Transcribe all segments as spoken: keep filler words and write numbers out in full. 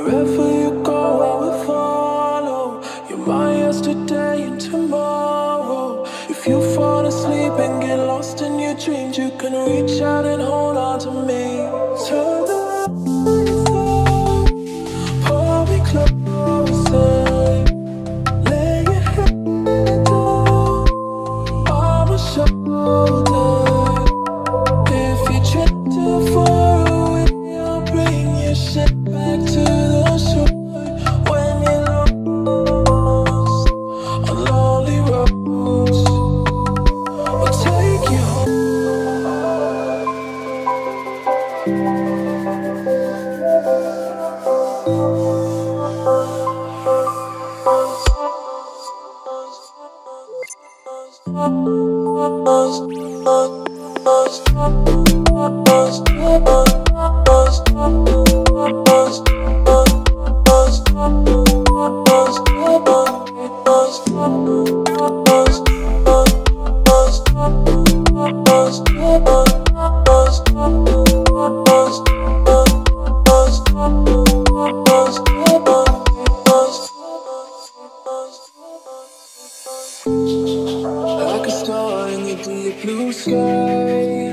Wherever you go, I will follow. You're my yesterday and tomorrow. If you fall asleep and get lost in your dreams, you can reach out and hold on to me. Turn the lights off, pull me closer. Lay your head down on my shoulder. If you drift too far away, I'll bring your shit back to the shore. When you're lost on lonely roads, I'll take you home. Like a star in the deep blue sky,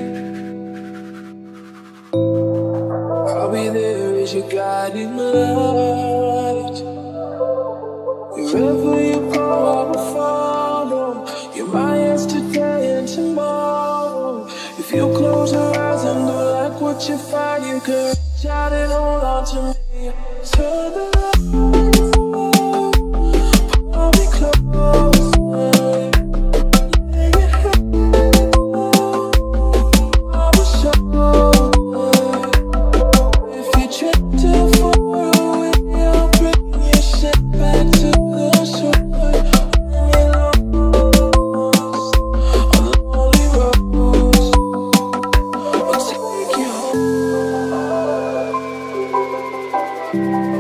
I'll be there as your guiding light. Wherever you go, I will follow. You're my yesterday and tomorrow. If you close your eyes and don't like what you find, you can reach out and hold on to me. Turn the lights off, pull me closer. Thank you.